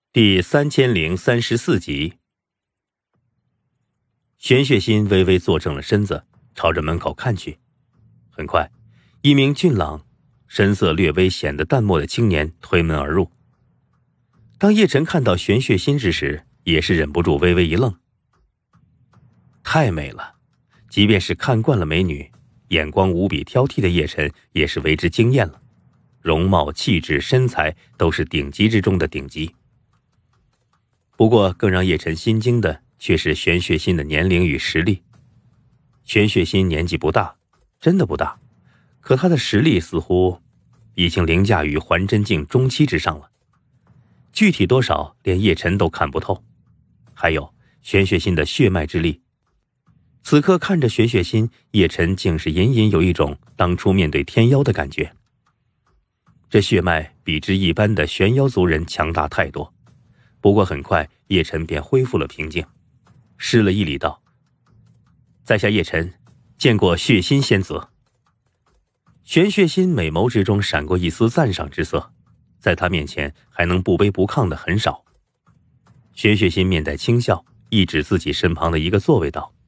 第3034集。玄血心微微坐正了身子，朝着门口看去。很快，一名俊朗、神色略微显得淡漠的青年推门而入。当叶晨看到玄血心之时，也是忍不住微微一愣。太美了，即便是看惯了美女，眼光无比挑剔的叶晨也是为之惊艳了，容貌、气质、身材都是顶级之中的顶级。不过更让叶晨心惊的却是玄血心的年龄与实力。玄血心年纪不大，真的不大，可他的实力似乎已经凌驾于还真境中期之上了，具体多少连叶晨都看不透。还有玄血心的血脉之力，此刻看着玄血心，叶晨竟是隐隐有一种当初面对天妖的感觉。这血脉比之一般的玄妖族人强大太多。不过很快叶晨便恢复了平静，施了一礼道：在下叶晨，见过血心仙子。玄血心美眸之中闪过一丝赞赏之色，在他面前还能不卑不亢的很少。玄血心面带轻笑，一指自己身旁的一个座位道：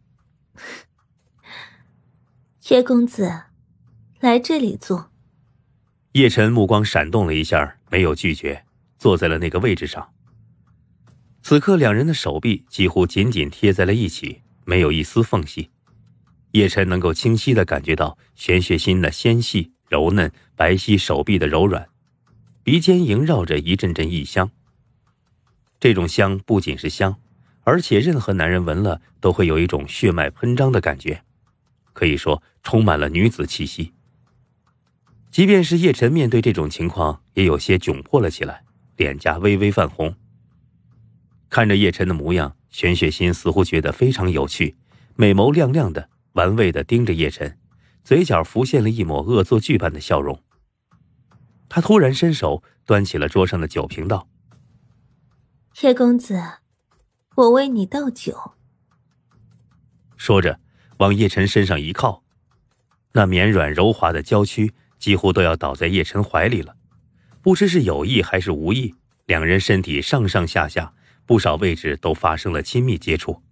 叶公子，来这里坐。 叶晨目光闪动了一下，没有拒绝，坐在了那个位置上。此刻两人的手臂几乎紧紧贴在了一起，没有一丝缝隙。叶晨能够清晰地感觉到玄血心的纤细柔嫩，白皙手臂的柔软，鼻尖萦绕着一阵阵异香。这种香不仅是香，而且任何男人闻了都会有一种血脉喷张的感觉，可以说充满了女子气息。即便是叶晨面对这种情况也有些窘迫了起来，脸颊微微泛红。看着叶晨的模样，玄血心似乎觉得非常有趣，美眸亮亮的，玩味地盯着叶晨，嘴角浮现了一抹恶作剧般的笑容。他突然伸手端起了桌上的酒瓶道： 叶公子，我为你倒酒。 说着往叶晨身上一靠，那绵软柔滑的娇躯几乎都要倒在叶晨怀里了。不知是有意还是无意，两人身体上上下下不少位置都发生了亲密接触。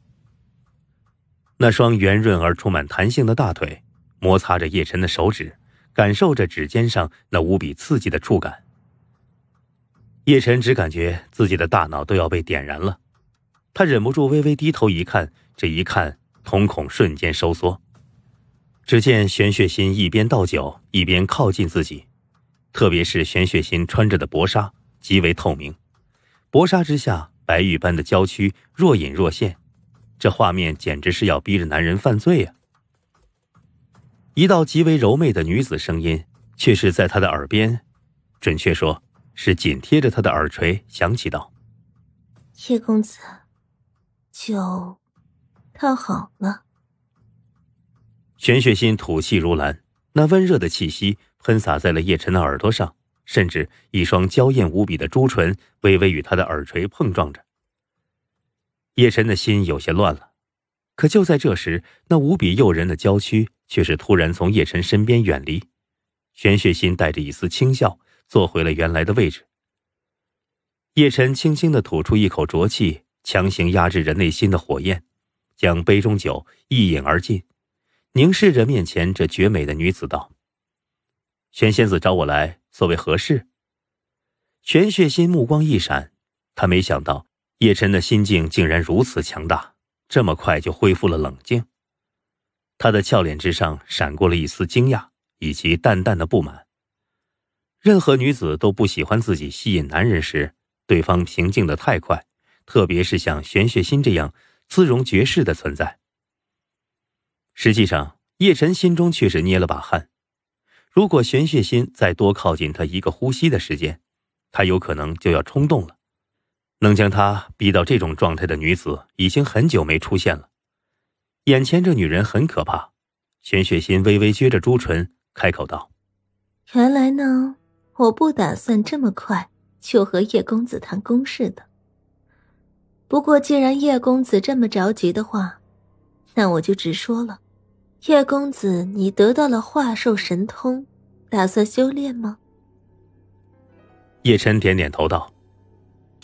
那双圆润而充满弹性的大腿摩擦着叶晨的手指，感受着指尖上那无比刺激的触感。叶晨只感觉自己的大脑都要被点燃了，他忍不住微微低头一看，这一看瞳孔瞬间收缩。只见玄血心一边倒酒一边靠近自己，特别是玄血心穿着的薄纱极为透明，薄纱之下白玉般的娇躯若隐若现，这画面简直是要逼着男人犯罪啊！一道极为柔媚的女子声音却是在他的耳边，准确说是紧贴着他的耳垂响起道： 叶公子，酒倒好了。 玄血心吐气如兰，那温热的气息喷洒在了叶晨的耳朵上，甚至一双娇艳无比的朱唇微微与他的耳垂碰撞着。叶晨的心有些乱了，可就在这时，那无比诱人的娇躯却是突然从叶晨身边远离。玄血心带着一丝轻笑坐回了原来的位置。叶晨轻轻地吐出一口浊气，强行压制着内心的火焰，将杯中酒一饮而尽，凝视着面前这绝美的女子道：玄仙子找我来，所谓何事？玄血心目光一闪，他没想到叶晨的心境竟然如此强大，这么快就恢复了冷静。他的俏脸之上闪过了一丝惊讶以及淡淡的不满。任何女子都不喜欢自己吸引男人时，对方平静得太快，特别是像玄血心这样姿容绝世的存在。实际上叶晨心中却是捏了把汗，如果玄血心再多靠近他一个呼吸的时间，他有可能就要冲动了。能将他逼到这种状态的女子已经很久没出现了。眼前这女人很可怕。玄血心微微撅着朱唇开口道： 原来呢，我不打算这么快就和叶公子谈公事的。不过既然叶公子这么着急的话，那我就直说了。叶公子，你得到了化兽神通，打算修炼吗？ 叶晨点点头道：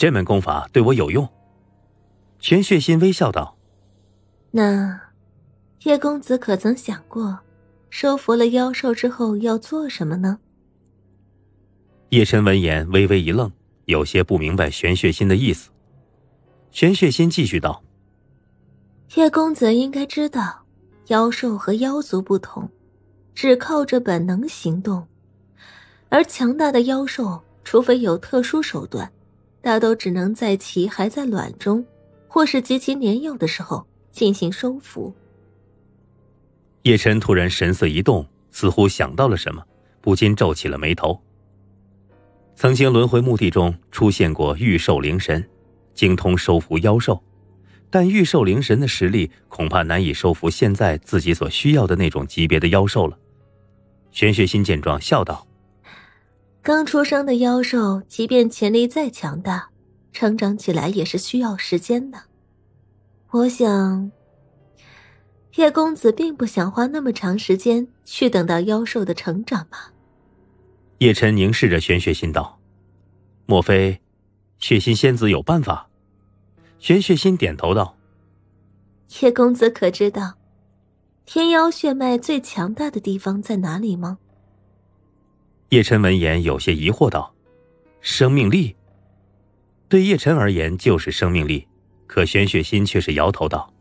这门功法对我有用。玄血心微笑道： 那叶公子可曾想过收服了妖兽之后要做什么呢？ 叶晨闻言微微一愣，有些不明白玄血心的意思。玄血心继续道： 叶公子应该知道，妖兽和妖族不同，只靠着本能行动，而强大的妖兽除非有特殊手段，大都只能在其还在卵中或是极其年幼的时候进行收服。 叶晨突然神色一动，似乎想到了什么，不禁皱起了眉头。曾经轮回墓地中出现过御兽灵神，精通收服妖兽，但御兽灵神的实力恐怕难以收服现在自己所需要的那种级别的妖兽了。玄血心见状笑道： 刚出生的妖兽即便潜力再强大，成长起来也是需要时间的。我想叶公子并不想花那么长时间去等到妖兽的成长吧。 叶晨凝视着玄血心道：莫非血心仙子有办法？玄血心点头道： 叶公子可知道天妖血脉最强大的地方在哪里吗？ 叶晨闻言有些疑惑道：生命力？对叶晨而言就是生命力，可玄血心却是摇头道：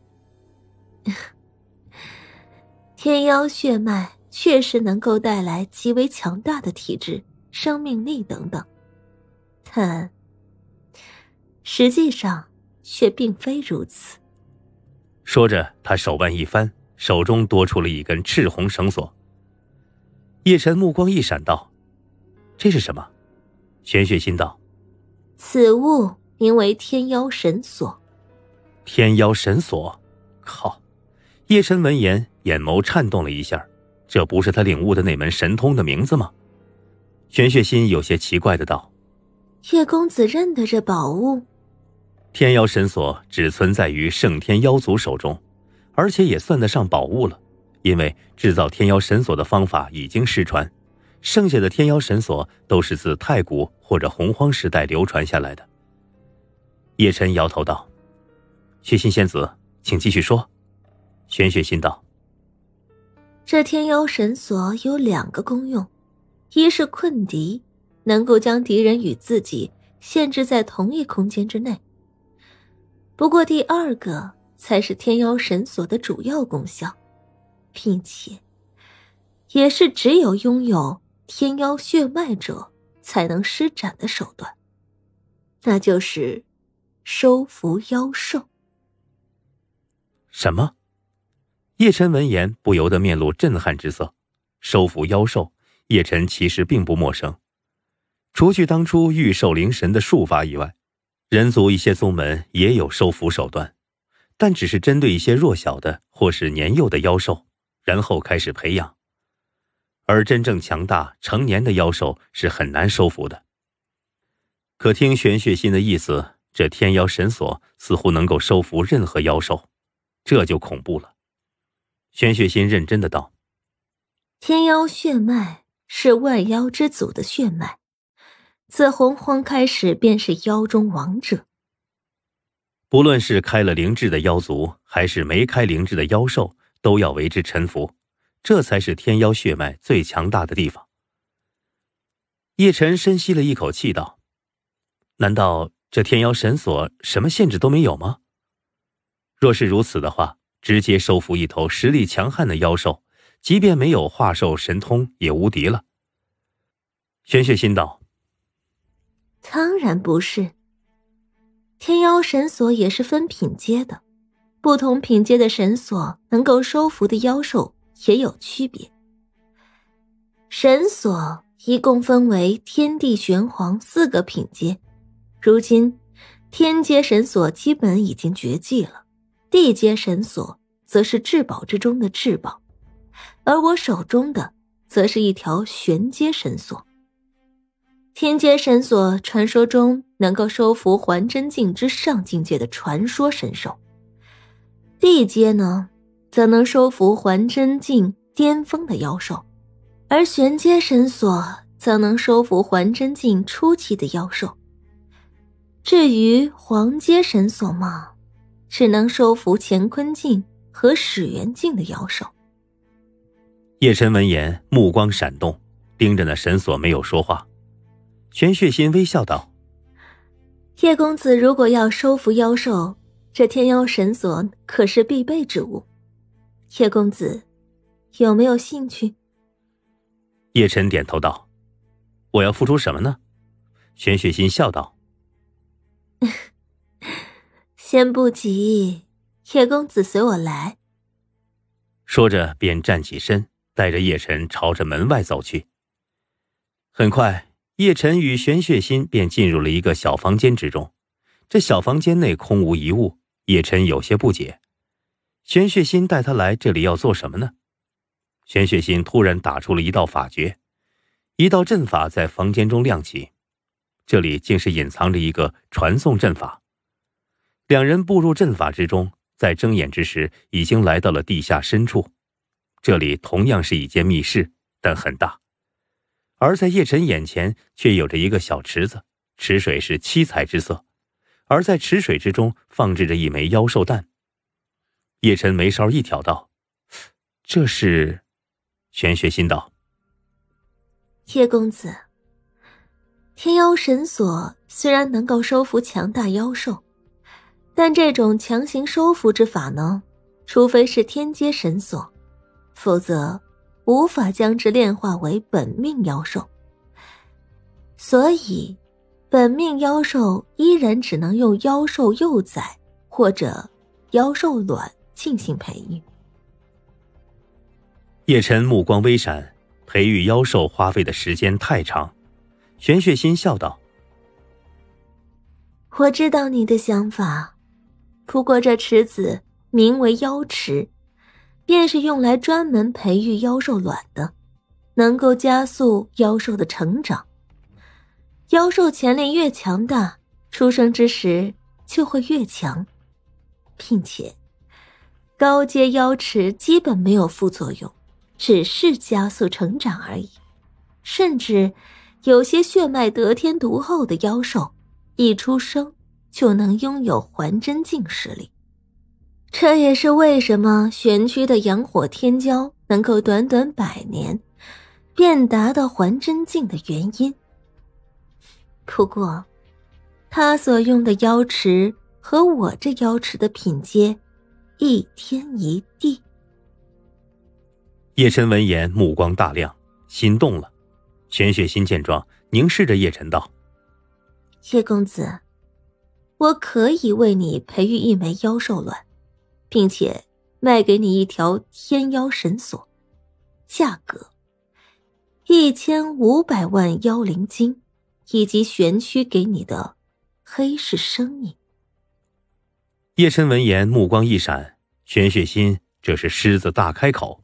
天妖血脉确实能够带来极为强大的体质、生命力等等，但实际上却并非如此。 说着他手腕一翻，手中多出了一根赤红绳索。叶晨目光一闪道：这是什么？玄血心道： 此物名为天妖神锁。 天妖神锁？靠！叶晨闻言眼眸颤动了一下，这不是他领悟的那门神通的名字吗？玄血心有些奇怪的道： 叶公子认得这宝物？ 天妖神锁只存在于圣天妖族手中，而且也算得上宝物了，因为制造天妖神锁的方法已经失传，剩下的天妖神锁都是自太古或者洪荒时代流传下来的。叶晨摇头道：血心仙子，请继续说。玄血心道： 这天妖神锁有2个功用，一是困敌，能够将敌人与自己限制在同一空间之内。不过第2个才是天妖神锁的主要功效，并且也是只有拥有天妖血脉者才能施展的手段，那就是收服妖兽。 什么？叶晨闻言不由得面露震撼之色。收服妖兽，叶晨其实并不陌生。除去当初御兽灵神的术法以外，人族一些宗门也有收服手段，但只是针对一些弱小的或是年幼的妖兽，然后开始培养。而真正强大成年的妖兽是很难收服的。可听玄血心的意思，这天妖神锁似乎能够收服任何妖兽，这就恐怖了。玄血心认真的道： 天妖血脉是万妖之祖的血脉，自洪荒开始便是妖中王者。 不论是开了灵智的妖族，还是没开灵智的妖兽，都要为之臣服，这才是天妖血脉最强大的地方。叶晨深吸了一口气道：难道这天妖神锁什么限制都没有吗？若是如此的话，直接收服一头实力强悍的妖兽，即便没有化兽神通也无敌了。玄血心道： 当然不是，天妖神锁也是分品阶的，不同品阶的神锁能够收服的妖兽也有区别。神锁一共分为天地玄黄4个品阶，如今天阶神锁基本已经绝迹了，地阶神锁则是至宝之中的至宝，而我手中的则是一条玄阶神锁。天阶神锁传说中能够收服还真境之上境界的传说神兽，地阶呢则能收服还真境巅峰的妖兽，而玄阶神锁则能收服还真境初期的妖兽。 至于黄阶神锁嘛，只能收服乾坤镜和始元镜的妖兽。 叶晨闻言，目光闪动，盯着那神锁没有说话。玄血心微笑道： 叶公子如果要收服妖兽，这天妖神锁可是必备之物。叶公子有没有兴趣？ 叶晨点头道：我要付出什么呢？玄血心笑道： 先不急，叶公子随我来。 说着便站起身，带着叶晨朝着门外走去。很快，叶晨与玄血心便进入了一个小房间之中。这小房间内空无一物，叶晨有些不解。玄血心带他来这里要做什么呢？玄血心突然打出了一道法诀，一道阵法在房间中亮起，这里竟是隐藏着一个传送阵法。两人步入阵法之中，在睁眼之时已经来到了地下深处。这里同样是一间密室，但很大。而在叶晨眼前却有着一个小池子，池水是七彩之色，而在池水之中放置着一枚妖兽蛋。叶晨眉梢一挑道：这是？玄血心道： 叶公子，天妖神锁虽然能够收服强大妖兽，但这种强行收服之法呢，除非是天阶神锁，否则无法将之炼化为本命妖兽。所以本命妖兽依然只能用妖兽幼崽或者妖兽卵进行培育。 叶晨目光微闪，培育妖兽花费的时间太长。玄血心笑道： 我知道你的想法，不过这池子名为妖池，便是用来专门培育妖兽卵的，能够加速妖兽的成长。妖兽潜力越强大，出生之时就会越强，并且高阶妖池基本没有副作用，只是加速成长而已。甚至有些血脉得天独厚的妖兽，一出生就能拥有还真境实力。这也是为什么玄区的阳火天骄能够短短100年便达到还真境的原因。不过他所用的妖池和我这妖池的品阶一天一地。 叶晨闻言目光大亮，心动了。玄血心见状，凝视着叶晨道： 叶公子，我可以为你培育一枚妖兽卵，并且卖给你一条天妖神锁，价格1500万妖灵晶，以及玄区给你的黑市生命。 叶晨闻言目光一闪，玄血心这是狮子大开口。